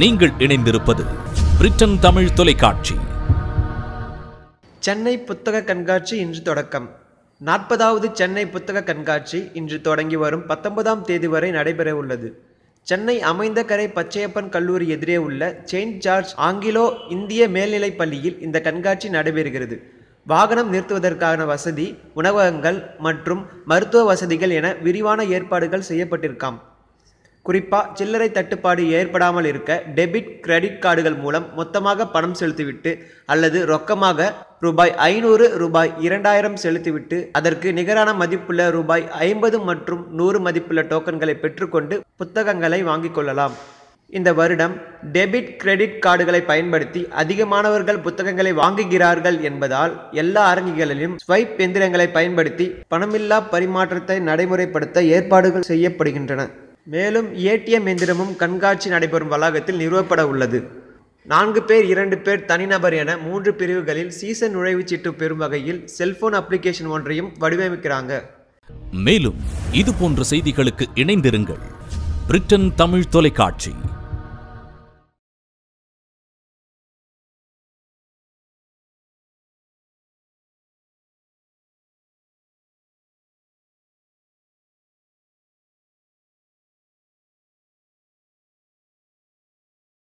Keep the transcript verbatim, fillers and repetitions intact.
நீங்கள் இணைந்திருப்பது பிரிட்டன் தமிழ் தொலைக்காட்சி. சென்னை புத்தக கண்காட்சி இன்று தொடக்கம். நாற்பதாவது சென்னை புத்தக கண்காட்சி இன்று தொடங்கி வரும் பத்தொன்பதாம் தேதி வரை நடைபெற உள்ளது. சென்னை அமைந்தகரை பச்சையப்பன் கல்லூரி எதிரே உள்ள செயின்ட் ஜார்ஜ் ஆங்கிலோ இந்திய மேல்நிலைப் பள்ளியில் இந்த கண்காட்சி நடைபெறுகிறது. வாகனம் நிறுத்துவதற்கான வசதி, உணவகங்கள் மற்றும் மருத்துவ வசதிகள் என விரிவான ஏற்பாடுகள் செய்யப்பட்டிருக்காம். குறிப்பாக சில்லறை தட்டுப்பாடு ஏற்படாமல் இருக்க டெபிட் கிரெடிட் கார்டுகள் மூலம் மொத்தமாக பணம் செலுத்திவிட்டு அல்லது ரொக்கமாக ரூபாய் ஐநூறு ரூபாய் இரண்டாயிரம் செலுத்திவிட்டு அதற்கு நிகரான மதிப்புள்ள ரூபாய் ஐம்பது மற்றும் நூறு மதிப்புள்ள டோக்கன்களை பெற்றுக்கொண்டு புத்தகங்களை வாங்கிக் கொள்ளலாம். இந்த வருடம் டெபிட் கிரெடிட் கார்டுகளை பயன்படுத்தி அதிகமானவர்கள் புத்தகங்களை வாங்குகிறார்கள் என்பதால் எல்லா அரங்குகளிலும் ஸ்வைப் எந்திரங்களை பயன்படுத்தி பணமில்லா பரிமாற்றத்தை நடைமுறைப்படுத்த ஏற்பாடுகள் செய்யப்படுகின்றன. மேலும் ஏடிஎம் எந்திரமும் கண்காட்சி நடைபெறும் வளாகத்தில் நிறுவப்பட உள்ளது. நான்கு பேர் இரண்டு பேர் தனிநபர் என மூன்று பிரிவுகளில் சீசன் நுழைவுச்சீட்டு பெறும் வகையில் செல்போன் அப்ளிகேஷன் ஒன்றையும் வடிவமைக்கிறாங்க. மேலும் இது போன்ற செய்திகளுக்கு இணைந்திருங்கள். பிரிட்டன் தமிழ் தொலைக்காட்சி.